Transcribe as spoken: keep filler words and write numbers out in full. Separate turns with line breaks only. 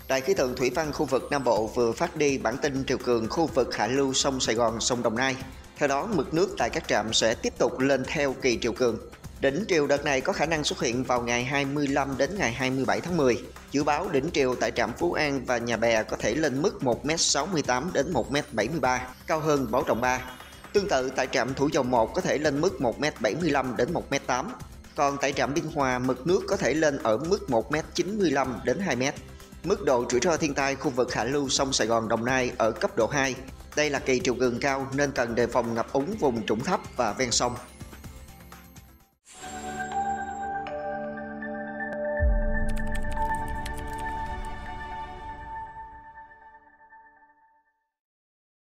Đài khí tượng thủy văn khu vực Nam Bộ vừa phát đi bản tin triều cường khu vực hạ lưu sông Sài Gòn, sông Đồng Nai. Theo đó, mực nước tại các trạm sẽ tiếp tục lên theo kỳ triều cường. Đỉnh triều đợt này có khả năng xuất hiện vào ngày hai mươi lăm đến ngày hai mươi bảy tháng mười. Dự báo đỉnh triều tại trạm Phú An và Nhà Bè có thể lên mức một mét sáu mươi tám đến một mét bảy mươi ba, cao hơn báo động ba. Tương tự tại trạm Thủ Dầu một có thể lên mức một mét bảy mươi lăm đến một mét tám. Còn tại trạm Biên Hòa, mực nước có thể lên ở mức một mét chín mươi lăm đến hai mét. Mức độ rủi ro thiên tai khu vực hạ lưu sông Sài Gòn, Đồng Nai ở cấp độ hai. Đây là kỳ triều cường cao nên cần đề phòng ngập úng vùng trũng thấp và ven sông.